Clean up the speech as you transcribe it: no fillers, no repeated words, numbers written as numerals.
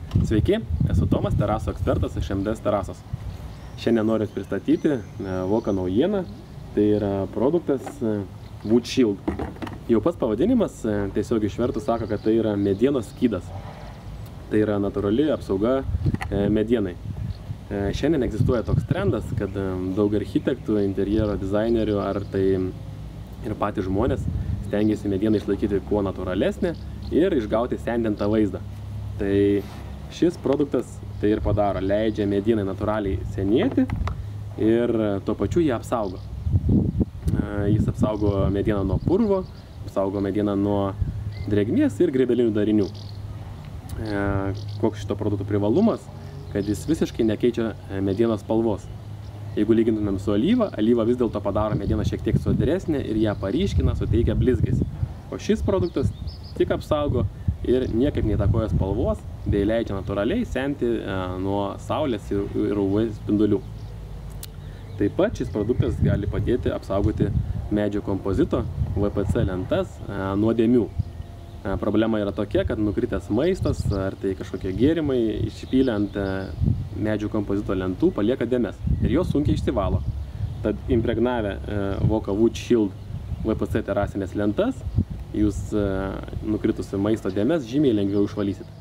Sveiki, esu Tomas, terasų ekspertas iš MDS terasos. Šiandien noriu pristatyti Voka naujieną, tai yra produktas Wood Shield. Jau pats pavadinimas tiesiog išvertus sako, kad tai yra medienos skydas. Tai yra natūrali apsauga medienai. Šiandien egzistuoja toks trendas, kad daug architektų, interjero dizainerių ar tai ir patys žmonės stengiasi medieną išlaikyti kuo natūralesnę ir išgauti sendintą vaizdą. Tai šis produktas tai ir padaro, leidžia medienai natūraliai senėti ir tuo pačiu jį apsaugo. Jis apsaugo medieną nuo purvo, apsaugo medieną nuo drėgmės ir grybelinių darinių. Koks šito produkto privalumas, kad jis visiškai nekeičia medienos spalvos. Jeigu lygintumėm su alyva, alyva vis dėlto padaro medieną šiek tiek sodresnę ir ją paryškina, suteikia blizgesį. O šis produktas tik apsaugo ir niekaip neįtakoja spalvos, bei leidžia natūraliai senti nuo saulės ir UV spindulių. Taip pat šis produktas gali padėti apsaugoti medžio kompozito VPC lentas nuo dėmių. Problema yra tokia, kad nukritęs maistas ar tai kažkokie gėrimai išpylę ant medžio kompozito lentų palieka dėmes ir jos sunkiai išsivalo. Tad impregnavę Voka Wood Shield VPC terasinės lentas, jūs nukritusi maisto dėmes žymiai lengviau išvalysit.